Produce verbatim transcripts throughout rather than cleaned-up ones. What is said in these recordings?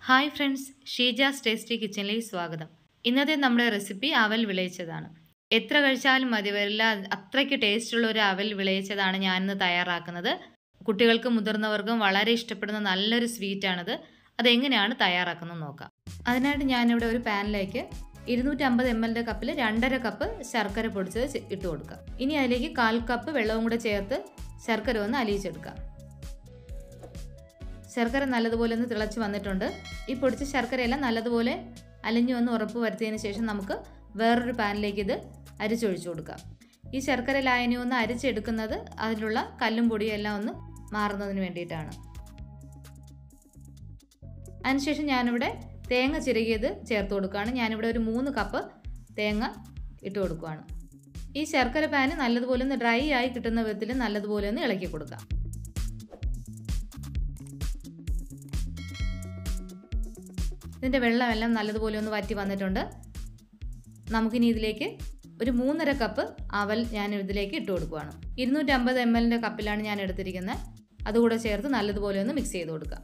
Hi friends, Sheeja's tasty കിച്ചണിലേക്ക് സ്വാഗതം. ഇന്നത്തെ നമ്മുടെ റെസിപ്പി അവൽ വിളയിച്ചതാണ്. എത്ര കഴിച്ചാലും മതി വരില്ല, അത്രയ്ക്ക് ടേസ്റ്റുള്ള ഒരു അവൽ വിളയിച്ചതാണ് ഞാനിന്ന് തയ്യാറാക്കുന്നത്. കുട്ടികൾക്കും മുതിർന്നവർക്കും വളരെ ഇഷ്ടപ്പെടുന്ന നല്ലൊരു സ്വീറ്റാണിത്. അതെങ്ങനെയാണ് തയ്യാറാക്കുന്നത് നോക്കാം. അതിനായിട്ട് ഞാനിവിടെ ഒരു പാനിലേക്ക് ഇരുന്നൂറ്റമ്പത് എം എല്ലിൻ്റെ കപ്പിൽ രണ്ടര കപ്പ് ശർക്കര പൊടിച്ചത് ഇട്ട് കൊടുക്കാം. ഇനി അതിലേക്ക് കാൽ കപ്പ് വെള്ളവും കൂടെ ചേർത്ത് ശർക്കര ഒന്ന് അലിയിച്ചെടുക്കാം. ശർക്കര നല്ലതുപോലെ ഒന്ന് തിളച്ച് വന്നിട്ടുണ്ട്. ഈ പൊടിച്ച ശർക്കരയെല്ലാം നല്ലതുപോലെ അലിഞ്ഞു വന്ന് ഉറപ്പ് വരുത്തിയതിന് ശേഷം നമുക്ക് വേറൊരു പാനിലേക്ക് ഇത് അരിച്ചൊഴിച്ചു കൊടുക്കാം. ഈ ശർക്കര ലായനി ഒന്ന് അരിച്ചെടുക്കുന്നത് അതിലുള്ള കല്ലും പൊടിയും എല്ലാം ഒന്ന് മാറുന്നതിന് വേണ്ടിയിട്ടാണ്. അതിനുശേഷം ഞാനിവിടെ തേങ്ങ ചിരകിയത് ചേർത്ത് കൊടുക്കുകയാണ്. ഞാനിവിടെ ഒരു മൂന്ന് കപ്പ് തേങ്ങ ഇട്ട് കൊടുക്കുകയാണ്. ഈ ശർക്കര പാന് നല്ലതുപോലെ ഒന്ന് ഡ്രൈ ആയി കിട്ടുന്ന വിധത്തിൽ നല്ലതുപോലെ ഒന്ന് ഇളക്കി കൊടുക്കാം. ഇതിൻ്റെ വെള്ളമെല്ലാം നല്ലതുപോലെ ഒന്ന് വറ്റി വന്നിട്ടുണ്ട്. നമുക്കിനി ഇതിലേക്ക് ഒരു മൂന്നര കപ്പ് അവൽ ഞാൻ ഇതിലേക്ക് ഇട്ട് കൊടുക്കുകയാണ്. ഇരുന്നൂറ്റമ്പത് എം എല്ലിൻ്റെ കപ്പിലാണ് ഞാൻ എടുത്തിരിക്കുന്നത്. അതുകൂടെ ചേർത്ത് നല്ലതുപോലെ ഒന്ന് മിക്സ് ചെയ്ത് കൊടുക്കാം.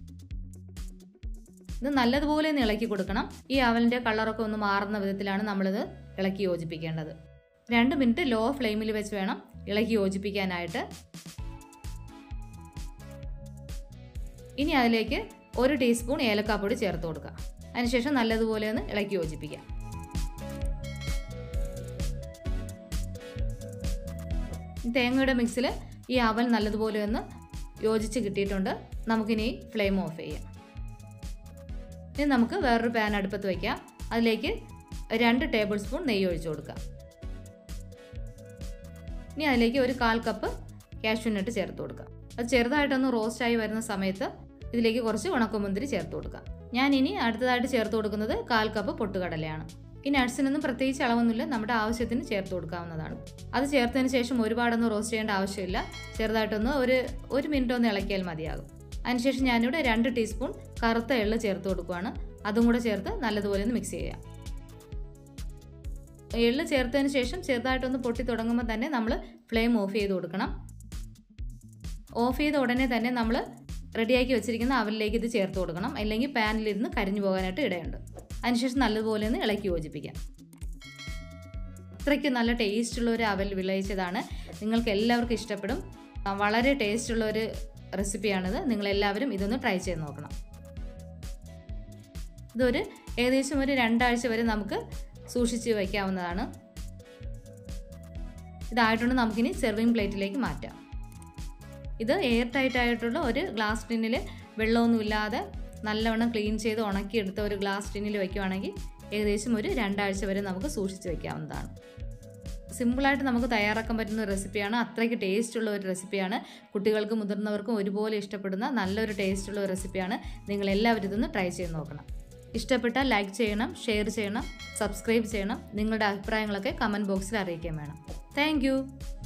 ഇത് നല്ലതുപോലെ ഒന്ന് ഇളക്കി കൊടുക്കണം. ഈ അവലിൻ്റെ കളറൊക്കെ ഒന്ന് മാറുന്ന വിധത്തിലാണ് നമ്മളിത് ഇളക്കി യോജിപ്പിക്കേണ്ടത്. രണ്ട് മിനിറ്റ് ലോ ഫ്ലെയിമിൽ വെച്ച് വേണം ഇളക്കി യോജിപ്പിക്കാനായിട്ട്. ഇനി അതിലേക്ക് ഒരു ടീസ്പൂൺ ഏലക്കാപ്പൊടി ചേർത്ത് കൊടുക്കുക. അതിനുശേഷം നല്ലതുപോലെ ഒന്ന് ഇളക്കി യോജിപ്പിക്കാം. തേങ്ങയുടെ മിക്സിൽ ഈ അവൽ നല്ലതുപോലെ ഒന്ന് യോജിച്ച് കിട്ടിയിട്ടുണ്ട്. നമുക്കിനി ഫ്ലെയിം ഓഫ് ചെയ്യാം. ഇനി നമുക്ക് വേറൊരു പാൻ അടുപ്പത്ത് വയ്ക്കാം. അതിലേക്ക് രണ്ട് ടേബിൾ സ്പൂൺ നെയ്യ് ഒഴിച്ചു കൊടുക്കാം. ഇനി അതിലേക്ക് ഒരു കാൽ കപ്പ് കാഷ്യൂ നട്ട് ചേർത്ത് കൊടുക്കാം. അത് ചെറുതായിട്ടൊന്ന് റോസ്റ്റായി വരുന്ന സമയത്ത് ഇതിലേക്ക് കുറച്ച് ഉണക്കമുന്തിരി ചേർത്ത് കൊടുക്കാം. ഞാൻ ഇനി അടുത്തതായിട്ട് ചേർത്ത് കൊടുക്കുന്നത് കാൽ കപ്പ് പൊട്ടുകടലയാണ്. ഈ നട്ട്സിനൊന്നും പ്രത്യേകിച്ച് അളവൊന്നുമില്ല, നമ്മുടെ ആവശ്യത്തിന് ചേർത്ത് കൊടുക്കാവുന്നതാണ്. അത് ചേർത്തതിന് ശേഷം ഒരുപാടൊന്നും റോസ്റ്റ് ചെയ്യേണ്ട ആവശ്യമില്ല. ചെറുതായിട്ടൊന്ന് ഒരു ഒരു മിനിറ്റ് ഒന്ന് ഇളക്കിയാൽ മതിയാകും. അതിനുശേഷം ഞാനിവിടെ രണ്ട് ടീസ്പൂൺ കറുത്ത എള്ള് ചേർത്ത് കൊടുക്കുകയാണ്. അതും കൂടെ ചേർത്ത് നല്ലതുപോലെ ഒന്ന് മിക്സ് ചെയ്യാം. എള്ള് ചേർത്തതിന് ശേഷം ചെറുതായിട്ടൊന്ന് പൊട്ടി തുടങ്ങുമ്പോൾ തന്നെ നമ്മൾ ഫ്ലെയിം ഓഫ് ചെയ്ത് കൊടുക്കണം. ഓഫ് ചെയ്ത ഉടനെ തന്നെ നമ്മൾ റെഡിയാക്കി വെച്ചിരിക്കുന്ന അവലിലേക്ക് ഇത് ചേർത്ത് കൊടുക്കണം. അല്ലെങ്കിൽ പാനിലിരുന്ന് കരിഞ്ഞു പോകാനായിട്ട് ഇടയുണ്ട്. അതിനുശേഷം നല്ലതുപോലെ ഒന്ന് ഇളക്കി യോജിപ്പിക്കാം. അത്രയ്ക്ക് നല്ല ടേസ്റ്റുള്ള ഒരു അവൽ വിളയിച്ചതാണ്. നിങ്ങൾക്ക് എല്ലാവർക്കും ഇഷ്ടപ്പെടും. വളരെ ടേസ്റ്റുള്ള ഒരു റെസിപ്പിയാണിത്. നിങ്ങളെല്ലാവരും ഇതൊന്ന് ട്രൈ ചെയ്ത് നോക്കണം. ഇതൊരു ഏകദേശം ഒരു രണ്ടാഴ്ച വരെ നമുക്ക് സൂക്ഷിച്ച് വയ്ക്കാവുന്നതാണ്. ഇതായിട്ടുണ്ട്. നമുക്കിനി സെർവിങ് പ്ലേറ്റിലേക്ക് മാറ്റാം. ഇത് എയർ ടൈറ്റ് ആയിട്ടുള്ള ഒരു ഗ്ലാസ് ടിന്നിൽ വെള്ളമൊന്നുമില്ലാതെ നല്ലവണ്ണം ക്ലീൻ ചെയ്ത് ഉണക്കിയെടുത്ത ഒരു ഗ്ലാസ് ടിന്നിൽ വയ്ക്കുവാണെങ്കിൽ ഏകദേശം ഒരു രണ്ടാഴ്ച വരെ നമുക്ക് സൂക്ഷിച്ച് വയ്ക്കാവുന്നതാണ്. സിമ്പിളായിട്ട് നമുക്ക് തയ്യാറാക്കാൻ പറ്റുന്ന ഒരു റെസിപ്പിയാണ്. അത്രയ്ക്ക് ടേസ്റ്റുള്ള ഒരു റെസിപ്പിയാണ്. കുട്ടികൾക്കും മുതിർന്നവർക്കും ഒരുപോലെ ഇഷ്ടപ്പെടുന്ന നല്ലൊരു ടേസ്റ്റുള്ള ഒരു റെസിപ്പിയാണ്. നിങ്ങളെല്ലാവരും ഇതൊന്ന് ട്രൈ ചെയ്ത് നോക്കണം. ഇഷ്ടപ്പെട്ടാൽ ലൈക്ക് ചെയ്യണം, ഷെയർ ചെയ്യണം, സബ്സ്ക്രൈബ് ചെയ്യണം. നിങ്ങളുടെ അഭിപ്രായങ്ങളൊക്കെ കമൻറ്റ് ബോക്സിൽ അറിയിക്കാൻ വേണം. താങ്ക്